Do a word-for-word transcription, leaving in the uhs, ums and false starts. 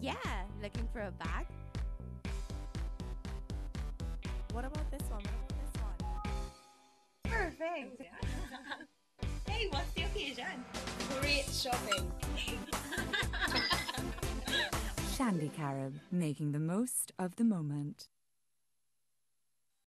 Yeah, looking for a bag? What about this one? What about this one? Perfect. Hey, what's the occasion? Great shopping. Shandy Carib, making the most of the moment.